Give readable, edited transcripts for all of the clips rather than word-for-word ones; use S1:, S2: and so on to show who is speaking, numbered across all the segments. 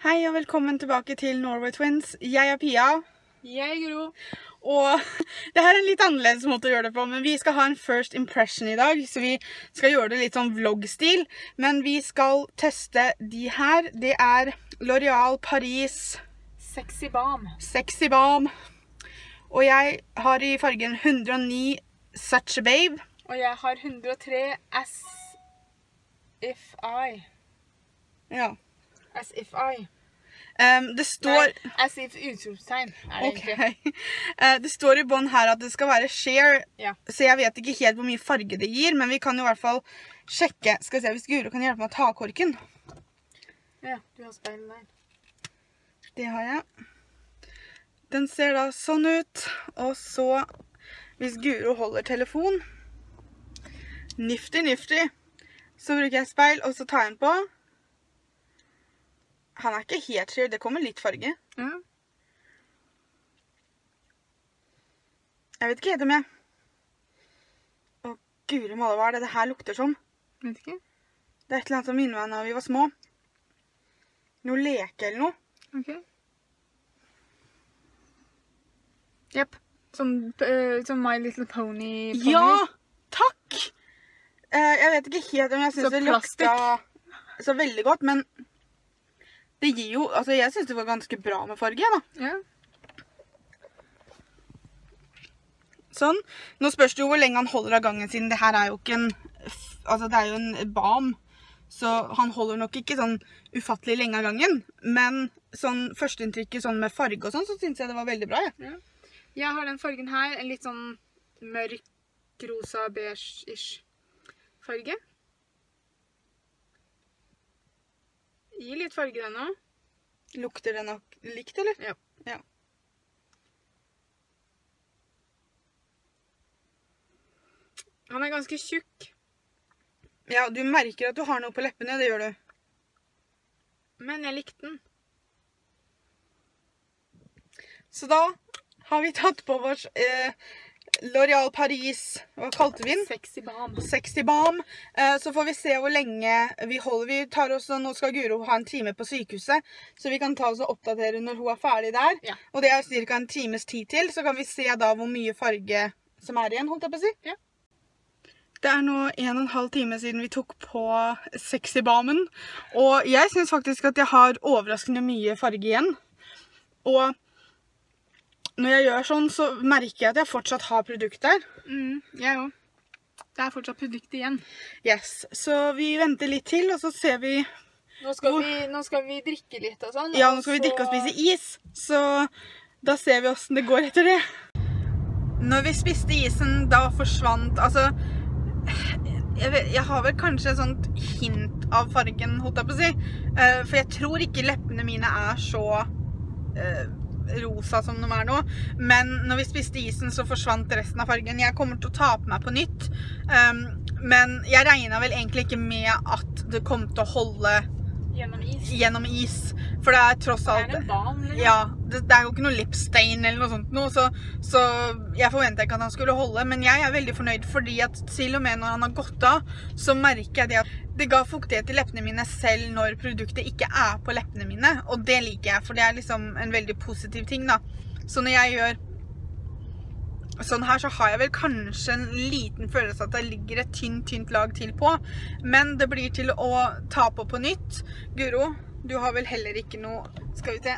S1: Hei og velkommen tilbake til Norway Twins. Jeg Pia.
S2: Jeg Gro.
S1: Og det her er en litt annerledes måte å gjøre det på, men vi skal ha en first impression i dag, så vi skal gjøre det litt sånn vloggstil. Men vi skal teste de her. Det er L'Oréal Paris
S2: Sexy Balm.
S1: Sexy Balm. Og jeg har i fargen 109 Such a Babe.
S2: Og jeg har 103 As If I.
S1: Ja.
S2: As If I.
S1: Det står...
S2: Nei, as if utropstegn er det egentlig.
S1: Det står i bånd her at det skal være sheer,
S2: Ja.
S1: så jeg vet ikke helt hvor mye farge det gir, men vi kan i hvert fall sjekke. Skal vi se hvis Guro kan hjelpe meg å ta korken.
S2: Ja, du har speilen der.
S1: Det har jeg. Den ser da sånn ut, og så hvis Guro holder telefon, nifty, så bruker jeg speil, og så tar jeg den på. Han er ikke helt sheer, det kommer litt farge.
S2: Ja.
S1: Jeg vet ikke helt om jeg... Å, Guri male, hva er det her lukter som?
S2: Vet ikke.
S1: Det er et eller annet som minner meg når vi var små. Noe leke eller noe.
S2: Ok. Jepp. Som My Little Pony.
S1: Ja, takk! Jeg vet ikke helt om jeg synes
S2: Så
S1: det lukta så veldig godt, men det gir jo, altså jeg synes det var ganske bra med farge, da.
S2: Ja.
S1: Sånn. Nå spørs det jo hvor lenge han holder av gangen sin. Det her er jo ikke en, altså det er jo en balm, så han holder nok ikke sånn ufattelig lenge av gangen. Men sånn førsteinntrykket sånn med farge og sånn, så synes jeg det var veldig bra, ja.
S2: Ja. Jeg har den fargen her, en litt sånn mørk, rosa, beige-ish farge. Gi litt farge den nå.
S1: Lukter det nok likt, eller?
S2: Ja.
S1: Ja.
S2: Han er ganske tjukk.
S1: Ja, du merker at du har noe på leppene, det gjør du.
S2: Men jeg likte den.
S1: Så da har vi tatt på vår L'Oréal Paris, hva kalte vi den?
S2: Sexy Balm.
S1: Sexy Balm. Så får vi se hvor lenge vi holder. Vi tar oss, nå skal Guro ha en time på sykehuset, så vi kan ta oss og oppdatere når hun er ferdig der.
S2: Ja.
S1: Og det er cirka en times tid til, så kan vi se da hvor mye farge som er igjen, holdt jeg på å si.
S2: Ja.
S1: Det er nå 1,5 time siden vi tok på Sexy Balmen, og jeg synes faktisk at jeg har overraskende mye farge igjen. Og når jeg gjør sånn, så merker jeg at jeg fortsatt har produkt der.
S2: Jeg også. Det er fortsatt produkt igjen.
S1: Yes, så vi venter litt til, og så ser vi...
S2: Nå skal vi drikke litt og sånn.
S1: Ja, nå skal vi drikke og spise is, så da ser vi hvordan det går etter det. Når vi spiste isen, da forsvant, altså... Jeg har vel kanskje et sånt hint av fargen, holdt jeg på å si. For jeg tror ikke leppene mine er så... rosa som de er nå, men når vi spiste isen så forsvant resten av fargen. Jeg kommer til å ta på meg på nytt, men jeg regnet vel egentlig ikke med at det kom til å holde gjennom is, for det er tross alt
S2: det er en balm, eller?
S1: ja, det er jo ikke noe lipstain eller noe sånt nå, så jeg forventet ikke at han skulle holde, men jeg er veldig fornøyd fordi at til og med når han har gått av, så merker jeg det at det ga fuktighet i leppene mine selv når produktet ikke er på leppene mine, og det liker jeg, for det er liksom en veldig positiv ting da. Så når jeg gjør sånn her, så har jeg vel kanskje en liten følelse at det ligger et tynt lag til på, men det blir til å ta på nytt. Guro, du har vel heller ikke noe, skal vi se,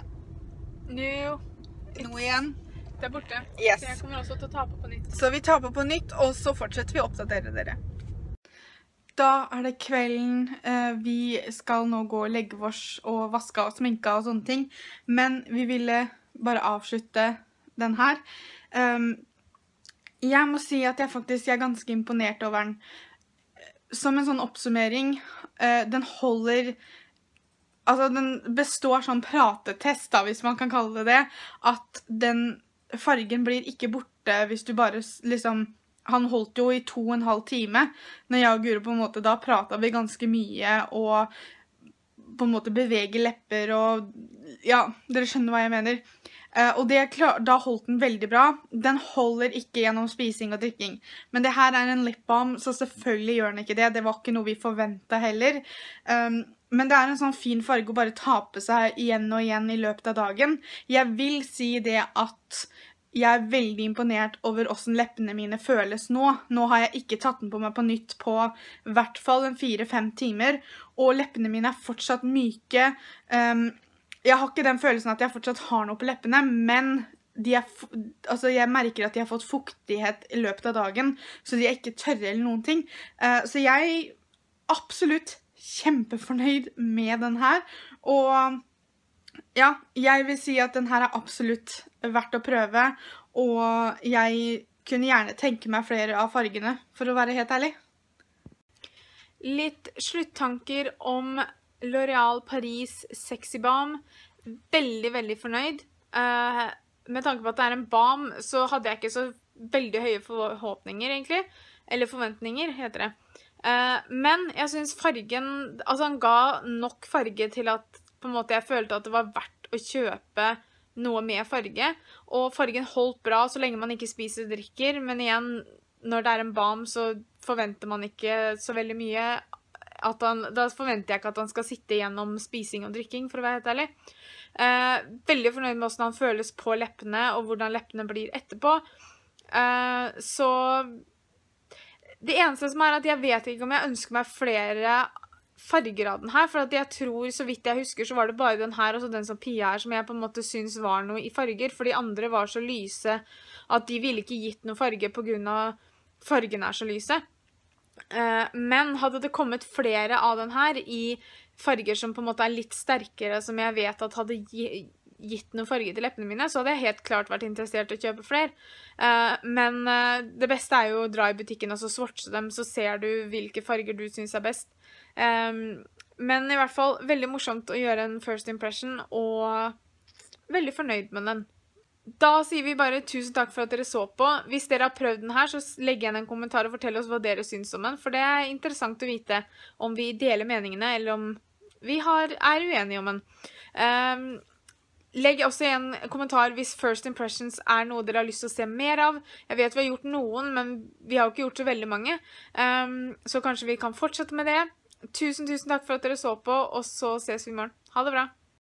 S1: noe igjen?
S2: Det er borte.
S1: Yes.
S2: Så jeg kommer også til å ta på nytt.
S1: Så vi tar på nytt, og så fortsetter vi å oppdatere dere. Da er det kvelden, vi skal nå gå og legge oss og vaske og sminke og sånne ting, men vi ville bare avslutte den her. Jeg må si at jeg faktisk er ganske imponert over den. Som en sånn oppsummering, den holder, altså den består sånn pratetest da, hvis man kan kalle det, at den fargen blir ikke borte hvis du bare liksom, han holdt jo i 2,5 time, når jeg og Guro på en måte, da pratet vi ganske mye, og på en måte beveger lepper, og ja, dere skjønner hva jeg mener. Og da holdt den veldig bra. Den holder ikke gjennom spising og drikking. Men det her er en lip balm, så selvfølgelig gjør den ikke det. Det var ikke noe vi forventet heller. Men det en sånn fin farge å bare ta på seg igjen og igjen i løpet av dagen. Jeg vil si det at jeg veldig imponert over hvordan leppene mine føles nå. Nå har jeg ikke tatt den på meg på nytt på I hvert fall 4-5 timer, og leppene mine fortsatt myke. Jeg har ikke den følelsen at jeg fortsatt har noe på leppene, men altså jeg merker at de har fått fuktighet i løpet av dagen, så de ikke tørre eller noen ting. Så jeg absolutt kjempefornøyd med den her, og ja, jeg vil si at den her absolutt verdt å prøve, og jeg kunne gjerne tenke meg flere av fargene, for å være helt ærlig.
S2: Litt sluttanker om L'Oréal Paris Sexy Balm. Veldig, veldig fornøyd. Med tanke på at det en balm, så hadde jeg ikke så veldig høye forhåpninger, egentlig. Eller forventninger, heter det. Men jeg synes fargen, altså han ga nok farge til at på en måte jeg følte at det var verdt å kjøpe noe med farge, og fargen holdt bra så lenge man ikke spiser og drikker, men igjen, når det en balm så forventer man ikke så veldig mye, da forventer jeg ikke at han skal sitte gjennom spising og drikking, for å være helt ærlig. Veldig fornøyd med hvordan han føles på leppene, og hvordan leppene blir etterpå. Så det eneste som at jeg vet ikke om jeg ønsker meg flere farger av den her, for at jeg tror, så vidt jeg husker, så var det bare den her, og så den som Pia som jeg på en måte synes var noe i farger, for de andre var så lyse at de ville ikke gitt noe farge på grunn av fargen så lyse. Men hadde det kommet flere av den her i farger som på en måte litt sterkere, som jeg vet at hadde gitt noe farge til leppene mine, så hadde jeg helt klart vært interessert i å kjøpe flere. Men det beste jo å dra i butikken og så swatche dem, så ser du hvilke farger du synes best. Men i hvert fall veldig morsomt å gjøre en first impression, og veldig fornøyd med den. Da sier vi bare tusen takk for at dere så på. Hvis dere har prøvd den her, så legg igjen en kommentar og fortell oss hva dere synes om den, for det interessant å vite om vi deler meningene, eller om vi uenige om den. Legg også en kommentar hvis first impressions noe dere har lyst til å se mer av. Jeg vet vi har gjort noen, men vi har jo ikke gjort så veldig mange. Så kanskje vi kan fortsette med det. Tusen takk for at dere så på, og så ses vi I morgen. Ha det bra!